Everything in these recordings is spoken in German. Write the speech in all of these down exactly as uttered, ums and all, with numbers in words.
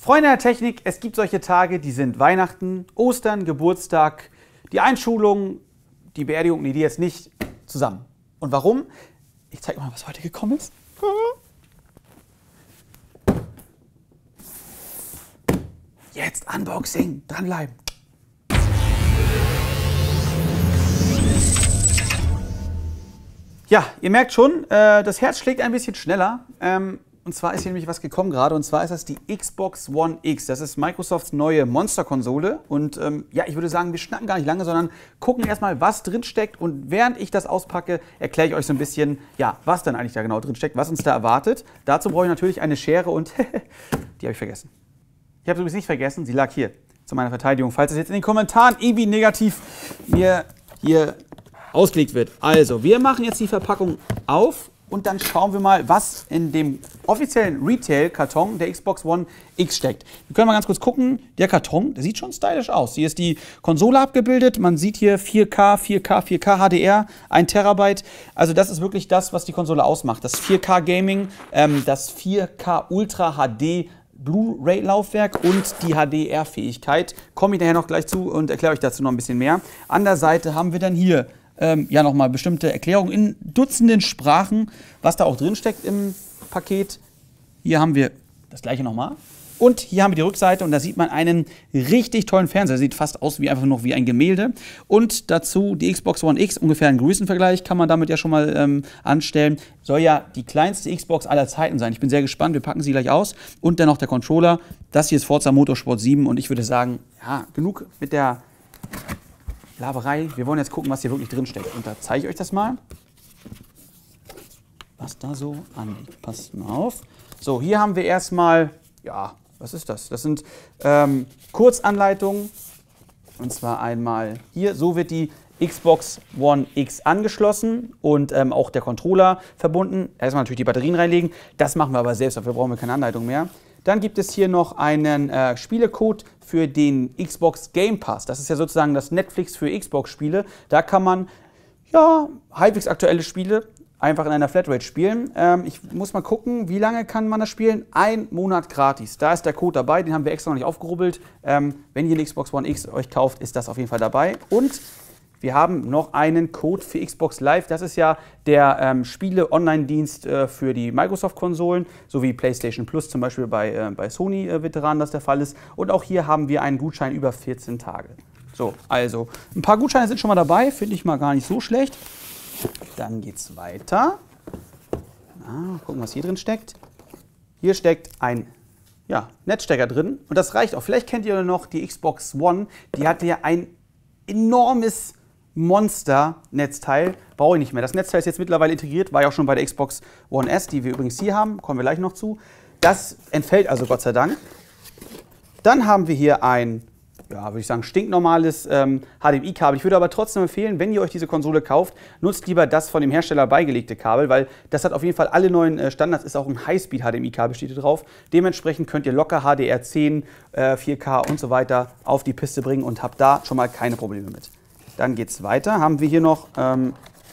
Freunde der Technik, es gibt solche Tage, die sind Weihnachten, Ostern, Geburtstag, die Einschulung, die Beerdigung, nee, die jetzt nicht zusammen. Und warum? Ich zeige mal, was heute gekommen ist. Jetzt Unboxing, dranbleiben. Ja, ihr merkt schon, äh, das Herz schlägt ein bisschen schneller. Ähm, und zwar ist hier nämlich was gekommen gerade. Und zwar ist das die Xbox One X. Das ist Microsofts neue Monster-Konsole. Und ähm, ja, ich würde sagen, wir schnacken gar nicht lange, sondern gucken erstmal, was drin steckt. Und während ich das auspacke, erkläre ich euch so ein bisschen, ja, was dann eigentlich da genau drin steckt, was uns da erwartet. Dazu brauche ich natürlich eine Schere und die habe ich vergessen. Ich habe sie übrigens nicht vergessen, sie lag hier zu meiner Verteidigung. Falls es jetzt in den Kommentaren irgendwie negativ mir hier ausgelegt wird. Also, wir machen jetzt die Verpackung auf und dann schauen wir mal, was in dem offiziellen Retail-Karton der Xbox One X steckt. Wir können mal ganz kurz gucken. Der Karton, der sieht schon stylisch aus. Hier ist die Konsole abgebildet. Man sieht hier vier K, vier K, vier K H D R, ein Terabyte. Also das ist wirklich das, was die Konsole ausmacht. Das vier K Gaming, ähm, das vier K Ultra H D Blu-ray-Laufwerk und die H D R-Fähigkeit. Komme ich nachher noch gleich zu und erkläre euch dazu noch ein bisschen mehr. An der Seite haben wir dann hier ähm, ja nochmal bestimmte Erklärungen in Dutzenden Sprachen, was da auch drin steckt im Paket. Hier haben wir das gleiche nochmal. Und hier haben wir die Rückseite und da sieht man einen richtig tollen Fernseher. Sieht fast aus wie einfach noch wie ein Gemälde. Und dazu die Xbox One X, ungefähr ein Größenvergleich kann man damit ja schon mal ähm, anstellen. Soll ja die kleinste Xbox aller Zeiten sein. Ich bin sehr gespannt, wir packen sie gleich aus. Und dann noch der Controller. Das hier ist Forza Motorsport sieben und ich würde sagen, ja, genug mit der Laberei. Wir wollen jetzt gucken, was hier wirklich drin steckt. Und da zeige ich euch das mal, was da so anliegt. Passt mal auf. So, hier haben wir erstmal, ja, was ist das? Das sind ähm, Kurzanleitungen. Und zwar einmal hier. So wird die Xbox One X angeschlossen und ähm, auch der Controller verbunden. Erstmal natürlich die Batterien reinlegen. Das machen wir aber selbst, dafür brauchen wir keine Anleitung mehr. Dann gibt es hier noch einen äh, Spielecode für den Xbox Game Pass. Das ist ja sozusagen das Netflix für Xbox-Spiele. Da kann man ja halbwegs aktuelle Spiele einfach in einer Flatrate spielen. Ähm, ich muss mal gucken, wie lange kann man das spielen? Ein Monat gratis. Da ist der Code dabei, den haben wir extra noch nicht aufgerubbelt. Ähm, wenn ihr eine Xbox One X euch kauft, ist das auf jeden Fall dabei. Und wir haben noch einen Code für Xbox Live. Das ist ja der ähm, Spiele-Online-Dienst äh, für die Microsoft-Konsolen, sowie PlayStation Plus zum Beispiel bei, äh, bei Sony-Veteranen, äh, das der Fall ist. Und auch hier haben wir einen Gutschein über vierzehn Tage. So, also ein paar Gutscheine sind schon mal dabei, finde ich mal gar nicht so schlecht. Dann geht's weiter. Na, gucken, was hier drin steckt. Hier steckt ein ja, Netzstecker drin und das reicht auch. Vielleicht kennt ihr noch die Xbox One. Die hatte ja ein enormes Monster-Netzteil. Brauche ich nicht mehr. Das Netzteil ist jetzt mittlerweile integriert, war ja auch schon bei der Xbox One S, die wir übrigens hier haben. Kommen wir gleich noch zu. Das entfällt also Gott sei Dank. Dann haben wir hier ein, ja, würde ich sagen, stinknormales ähm, H D M I-Kabel. Ich würde aber trotzdem empfehlen, wenn ihr euch diese Konsole kauft, nutzt lieber das von dem Hersteller beigelegte Kabel, weil das hat auf jeden Fall alle neuen äh, Standards, ist auch ein Highspeed-H D M I-Kabel, steht hier drauf. Dementsprechend könnt ihr locker H D R zehn, äh, vier K und so weiter auf die Piste bringen und habt da schon mal keine Probleme mit. Dann geht es weiter. Haben wir hier noch ähm,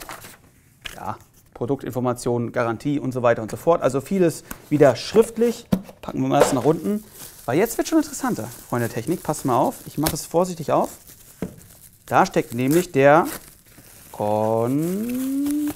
ja, Produktinformationen, Garantie und so weiter und so fort. Also vieles wieder schriftlich. Packen wir mal das nach unten. Weil jetzt wird schon interessanter, Freunde der Technik. Passt mal auf, ich mache es vorsichtig auf. Da steckt nämlich der Controller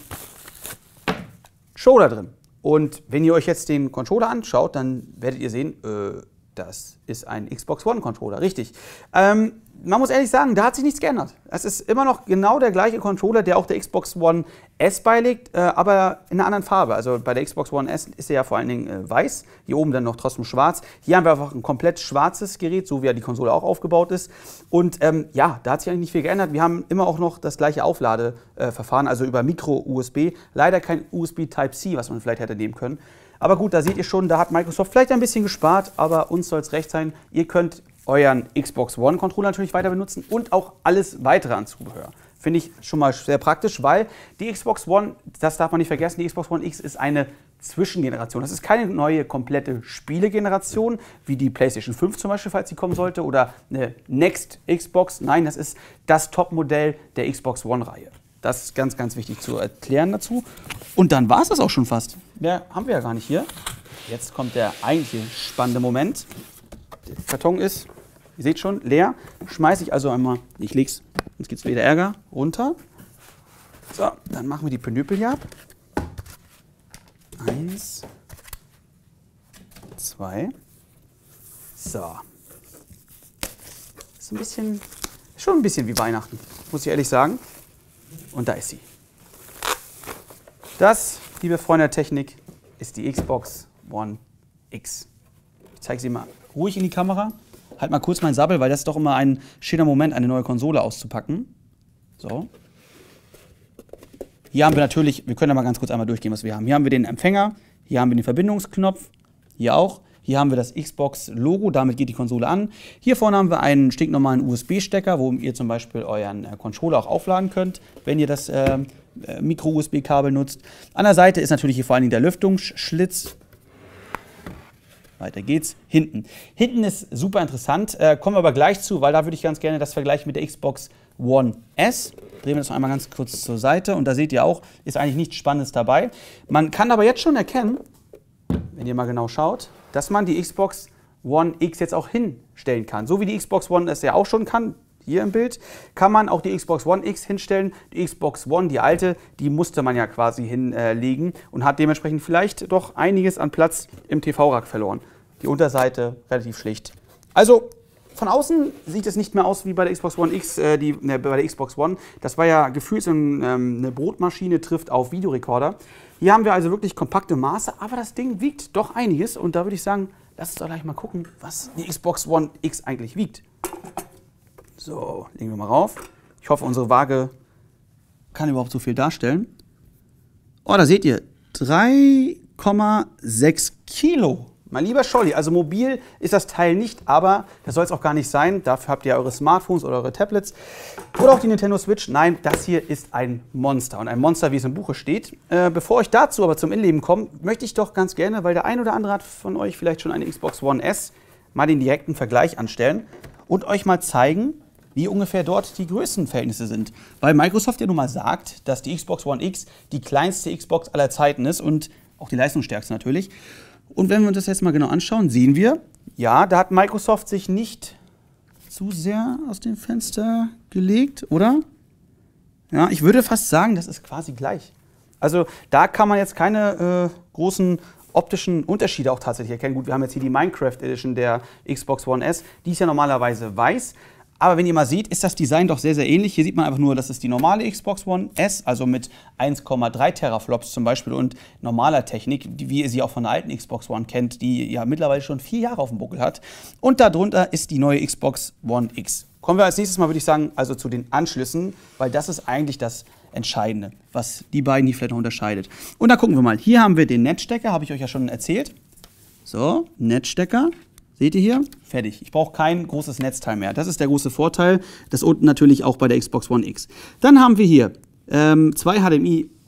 drin. Und wenn ihr euch jetzt den Controller anschaut, dann werdet ihr sehen, äh, das ist ein Xbox One Controller, richtig. Ähm, man muss ehrlich sagen, da hat sich nichts geändert. Es ist immer noch genau der gleiche Controller, der auch der Xbox One S beilegt, äh, aber in einer anderen Farbe. Also bei der Xbox One S ist er ja vor allen Dingen äh, weiß, hier oben dann noch trotzdem schwarz. Hier haben wir einfach ein komplett schwarzes Gerät, so wie ja die Konsole auch aufgebaut ist. Und ähm, ja, da hat sich eigentlich nicht viel geändert. Wir haben immer auch noch das gleiche Aufladeverfahren, also über Micro-U S B. Leider kein U S B Type-C, was man vielleicht hätte nehmen können. Aber gut, da seht ihr schon, da hat Microsoft vielleicht ein bisschen gespart, aber uns soll es recht sein. Ihr könnt euren Xbox One Controller natürlich weiter benutzen und auch alles weitere an Zubehör. Finde ich schon mal sehr praktisch, weil die Xbox One, das darf man nicht vergessen, die Xbox One X ist eine Zwischengeneration. Das ist keine neue, komplette Spielegeneration, wie die PlayStation fünf zum Beispiel, falls sie kommen sollte, oder eine Next Xbox. Nein, das ist das Topmodell der Xbox One-Reihe. Das ist ganz, ganz wichtig zu erklären dazu. Und dann war es das auch schon fast. Mehr haben wir ja gar nicht hier. Jetzt kommt der eigentliche spannende Moment. der Karton ist, ihr seht schon, leer. Schmeiße ich also einmal, ich leg's, sonst gibt es wieder Ärger, runter. So, dann machen wir die Pinöpel hier ab. Eins, zwei. So. Ist ein bisschen, schon ein bisschen wie Weihnachten, muss ich ehrlich sagen. Und da ist sie. Das, liebe Freunde der Technik, ist die Xbox One X. Ich zeige sie mal ruhig in die Kamera. Halt mal kurz meinen Sabbel, weil das ist doch immer ein schöner Moment, eine neue Konsole auszupacken. So. Hier haben wir natürlich, wir können da mal ganz kurz einmal durchgehen, was wir haben. Hier haben wir den Empfänger, hier haben wir den Verbindungsknopf, hier auch. Hier haben wir das Xbox-Logo, damit geht die Konsole an. Hier vorne haben wir einen stinknormalen U S B-Stecker, wo ihr zum Beispiel euren äh, Controller auch aufladen könnt, wenn ihr das äh, äh, Micro-U S B-Kabel nutzt. An der Seite ist natürlich hier vor allen Dingen der Lüftungsschlitz. Weiter geht's. Hinten. Hinten ist super interessant, äh, kommen wir aber gleich zu, weil da würde ich ganz gerne das vergleichen mit der Xbox One S. Drehen wir das noch einmal ganz kurz zur Seite und da seht ihr auch, ist eigentlich nichts Spannendes dabei. Man kann aber jetzt schon erkennen, wenn ihr mal genau schaut, dass man die Xbox One X jetzt auch hinstellen kann. So wie die Xbox One es ja auch schon kann, hier im Bild, kann man auch die Xbox One X hinstellen. Die Xbox One, die alte, die musste man ja quasi hinlegen und hat dementsprechend vielleicht doch einiges an Platz im T V-Rack verloren. Die Unterseite relativ schlicht. Also von außen sieht es nicht mehr aus wie bei der Xbox One X, äh, die, ne, bei der Xbox One. Das war ja gefühlt so ein, ähm, eine Brotmaschine trifft auf Videorekorder. Hier haben wir also wirklich kompakte Maße, aber das Ding wiegt doch einiges. Und da würde ich sagen, lass uns doch gleich mal gucken, was die Xbox One X eigentlich wiegt. So, legen wir mal rauf. Ich hoffe, unsere Waage kann überhaupt so viel darstellen. Oh, da seht ihr, drei Komma sechs Kilo. Mein lieber Scholli, also mobil ist das Teil nicht, aber das soll es auch gar nicht sein. Dafür habt ihr eure Smartphones oder eure Tablets oder auch die Nintendo Switch. Nein, das hier ist ein Monster und ein Monster, wie es im Buche steht. Äh, bevor ich dazu aber zum Innenleben komme, möchte ich doch ganz gerne, weil der ein oder andere hat von euch vielleicht schon eine Xbox One S, mal den direkten Vergleich anstellen und euch mal zeigen, wie ungefähr dort die Größenverhältnisse sind. Weil Microsoft ja nun mal sagt, dass die Xbox One X die kleinste Xbox aller Zeiten ist und auch die leistungsstärkste natürlich. Und wenn wir uns das jetzt mal genau anschauen, sehen wir, ja, da hat Microsoft sich nicht zu sehr aus dem Fenster gelegt, oder? Ja, ich würde fast sagen, das ist quasi gleich. Also da kann man jetzt keine äh, großen optischen Unterschiede auch tatsächlich erkennen. Gut, wir haben jetzt hier die Minecraft Edition der Xbox One S, die ist ja normalerweise weiß. Aber wenn ihr mal seht, ist das Design doch sehr, sehr ähnlich. Hier sieht man einfach nur, das ist die normale Xbox One S, also mit eins Komma drei Teraflops zum Beispiel und normaler Technik, wie ihr sie auch von der alten Xbox One kennt, die ja mittlerweile schon vier Jahre auf dem Buckel hat. Und darunter ist die neue Xbox One X. Kommen wir als nächstes mal, würde ich sagen, also zu den Anschlüssen, weil das ist eigentlich das Entscheidende, was die beiden hier vielleicht noch unterscheidet. Und da gucken wir mal. Hier haben wir den Netzstecker, habe ich euch ja schon erzählt. So, Netzstecker. Seht ihr hier? Fertig. Ich brauche kein großes Netzteil mehr. Das ist der große Vorteil. Das unten natürlich auch bei der Xbox One X. Dann haben wir hier ähm, zwei H D M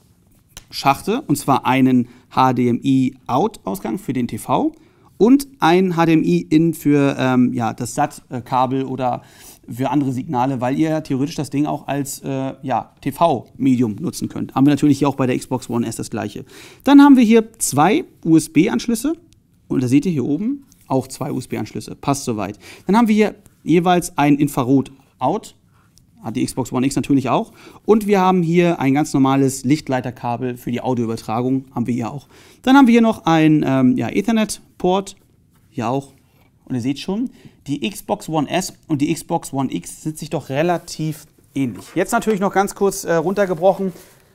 I-Schachte, und zwar einen H D M I-Out-Ausgang für den T V und ein H D M I-In für ähm, ja, das S A T-Kabel oder für andere Signale, weil ihr theoretisch das Ding auch als äh, ja, T V-Medium nutzen könnt. Haben wir natürlich hier auch bei der Xbox One S das gleiche. Dann haben wir hier zwei U S B-Anschlüsse und da seht ihr hier oben auch zwei U S B-Anschlüsse. Passt soweit. Dann haben wir hier jeweils ein Infrarot-Out. Hat die Xbox One X natürlich auch. Und wir haben hier ein ganz normales Lichtleiterkabel für die Audioübertragung. Haben wir hier auch. Dann haben wir hier noch ein ähm, ja, Ethernet-Port. Hier auch. Und ihr seht schon, die Xbox One S und die Xbox One X sind sich doch relativ ähnlich. Jetzt natürlich noch ganz kurz äh, runtergebrochen.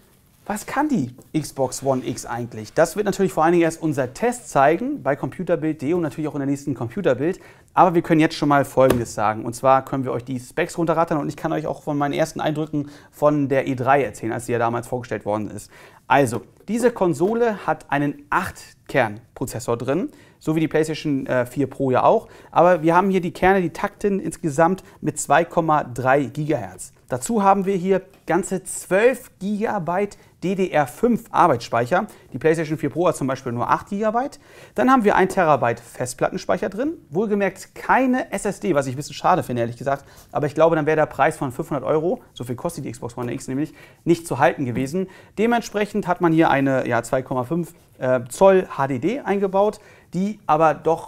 Was kann die Xbox One X eigentlich? Das wird natürlich vor allen Dingen erst unser Test zeigen bei computerbild punkt de und natürlich auch in der nächsten Computerbild. Aber wir können jetzt schon mal Folgendes sagen. Und zwar können wir euch die Specs runterrattern und ich kann euch auch von meinen ersten Eindrücken von der E drei erzählen, als sie ja damals vorgestellt worden ist. Also, diese Konsole hat einen acht Kern Prozessor drin, so wie die PlayStation vier Pro ja auch. Aber wir haben hier die Kerne, die takten insgesamt mit zwei Komma drei Gigahertz. Dazu haben wir hier ganze zwölf Gigabyte D D R fünf Arbeitsspeicher. Die PlayStation vier Pro hat zum Beispiel nur acht Gigabyte. Dann haben wir ein Terabyte Festplattenspeicher drin. Wohlgemerkt keine S S D, was ich ein bisschen schade finde, ehrlich gesagt. Aber ich glaube, dann wäre der Preis von fünfhundert Euro, so viel kostet die Xbox One X nämlich, nicht zu halten gewesen. Dementsprechend hat man hier eine ja, zwei Komma fünf äh, Zoll H D D eingebaut, die aber doch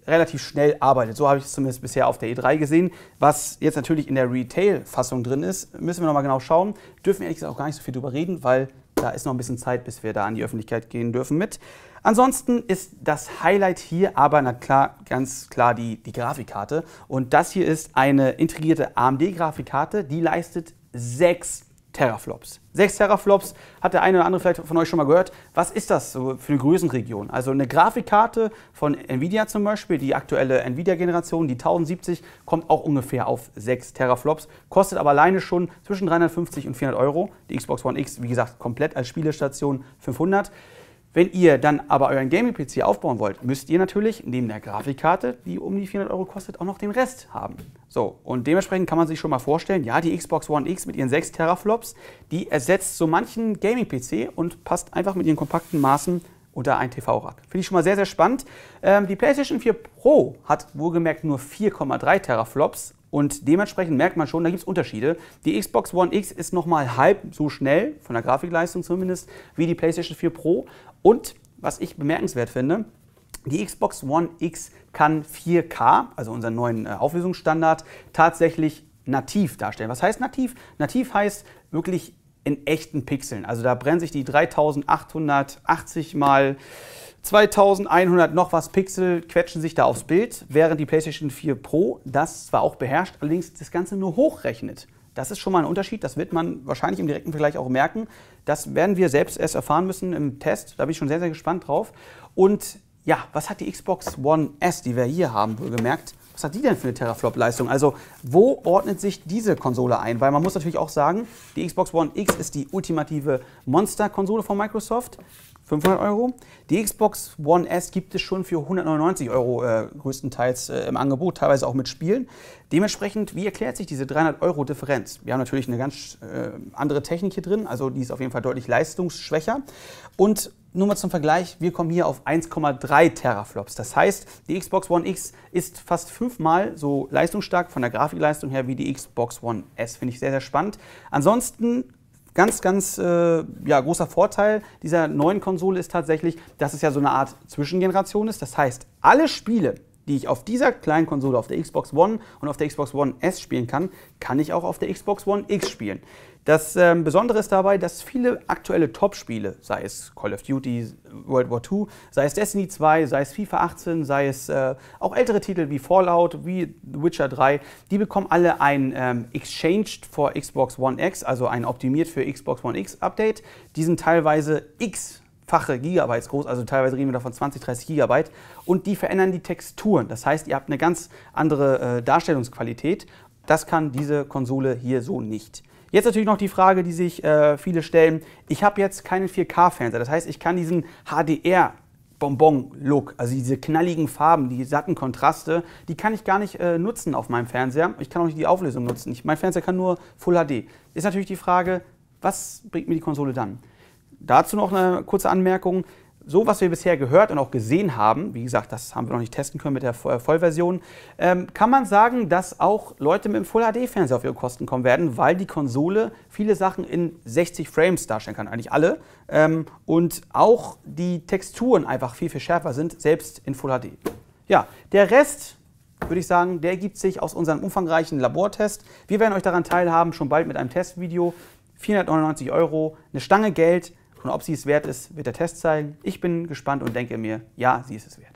relativ schnell arbeitet. So habe ich es zumindest bisher auf der E drei gesehen. Was jetzt natürlich in der Retail-Fassung drin ist, müssen wir nochmal genau schauen. Dürfen wir ehrlich gesagt auch gar nicht so viel drüber reden, weil da ist noch ein bisschen Zeit, bis wir da an die Öffentlichkeit gehen dürfen mit. Ansonsten ist das Highlight hier aber na klar, ganz klar die, die Grafikkarte. Und das hier ist eine integrierte A M D-Grafikkarte, die leistet sechs Teraflops. sechs Teraflops hat der eine oder andere vielleicht von euch schon mal gehört. Was ist das so für eine Größenregion? Also eine Grafikkarte von Nvidia zum Beispiel, die aktuelle Nvidia-Generation, die tausendsiebzig, kommt auch ungefähr auf sechs Teraflops, kostet aber alleine schon zwischen dreihundertfünfzig und vierhundert Euro. Die Xbox One X, wie gesagt, komplett als Spielestation fünfhundert. Wenn ihr dann aber euren Gaming-P C aufbauen wollt, müsst ihr natürlich neben der Grafikkarte, die um die vierhundert Euro kostet, auch noch den Rest haben. So, und dementsprechend kann man sich schon mal vorstellen, ja, die Xbox One X mit ihren sechs Teraflops, die ersetzt so manchen Gaming-P C und passt einfach mit ihren kompakten Maßen unter ein T V-Rack. Finde ich schon mal sehr, sehr spannend. Ähm, die PlayStation vier Pro hat wohlgemerkt nur vier Komma drei Teraflops. Und dementsprechend merkt man schon, da gibt es Unterschiede. Die Xbox One X ist nochmal halb so schnell, von der Grafikleistung zumindest, wie die PlayStation vier Pro. Und, was ich bemerkenswert finde, die Xbox One X kann vier K, also unseren neuen äh, Auflösungsstandard, tatsächlich nativ darstellen. Was heißt nativ? Nativ heißt wirklich in echten Pixeln. Also da brennen sich die dreitausendachthundertachtzig mal zweitausendeinhundert noch was Pixel quetschen sich da aufs Bild, während die PlayStation vier Pro das zwar auch beherrscht, allerdings das Ganze nur hochrechnet. Das ist schon mal ein Unterschied, das wird man wahrscheinlich im direkten Vergleich auch merken. Das werden wir selbst erst erfahren müssen im Test, da bin ich schon sehr, sehr gespannt drauf. Und ja, was hat die Xbox One S, die wir hier haben, wohlgemerkt, was hat die denn für eine Teraflop-Leistung? Also wo ordnet sich diese Konsole ein? Weil man muss natürlich auch sagen, die Xbox One X ist die ultimative Monster-Konsole von Microsoft. fünfhundert Euro. Die Xbox One S gibt es schon für hundertneunundneunzig Euro äh, größtenteils äh, im Angebot, teilweise auch mit Spielen. Dementsprechend, wie erklärt sich diese dreihundert Euro Differenz? Wir haben natürlich eine ganz äh, andere Technik hier drin, also die ist auf jeden Fall deutlich leistungsschwächer. Und nur mal zum Vergleich, wir kommen hier auf eins Komma drei Teraflops. Das heißt, die Xbox One X ist fast fünfmal so leistungsstark von der Grafikleistung her wie die Xbox One S. Finde ich sehr, sehr spannend. Ansonsten Ganz, ganz äh, ja, großer Vorteil dieser neuen Konsole ist tatsächlich, dass es ja so eine Art Zwischengeneration ist. Das heißt, alle Spiele, die ich auf dieser kleinen Konsole, auf der Xbox One und auf der Xbox One S spielen kann, kann ich auch auf der Xbox One X spielen. Das ähm, Besondere ist dabei, dass viele aktuelle Top-Spiele, sei es Call of Duty, World War Two, sei es Destiny zwei, sei es FIFA achtzehn, sei es äh, auch ältere Titel wie Fallout, wie The Witcher drei, die bekommen alle ein ähm, Exchanged for Xbox One X, also ein optimiert für Xbox One X Update. Die sind teilweise x-fache Gigabytes groß, also teilweise reden wir davon zwanzig, dreißig Gigabyte, und die verändern die Texturen. Das heißt, ihr habt eine ganz andere äh, Darstellungsqualität. Das kann diese Konsole hier so nicht. Jetzt natürlich noch die Frage, die sich äh, viele stellen. Ich habe jetzt keinen vier K-Fernseher, das heißt, ich kann diesen H D R-Bonbon-Look, also diese knalligen Farben, die satten Kontraste, die kann ich gar nicht äh, nutzen auf meinem Fernseher. Ich kann auch nicht die Auflösung nutzen. Ich, mein Fernseher kann nur Full H D. Ist natürlich die Frage, was bringt mir die Konsole dann? Dazu noch eine kurze Anmerkung. So, was wir bisher gehört und auch gesehen haben, wie gesagt, das haben wir noch nicht testen können mit der Vollversion, ähm, kann man sagen, dass auch Leute mit dem Full H D-Fernseher auf ihre Kosten kommen werden, weil die Konsole viele Sachen in sechzig Frames darstellen kann, eigentlich alle. Ähm, und auch die Texturen einfach viel, viel schärfer sind, selbst in Full H D. Ja, der Rest, würde ich sagen, der ergibt sich aus unserem umfangreichen Labortest. Wir werden euch daran teilhaben, schon bald mit einem Testvideo. vierhundertneunundneunzig Euro, eine Stange Geld. Und ob sie es wert ist, wird der Test zeigen. Ich bin gespannt und denke mir, ja, sie ist es wert.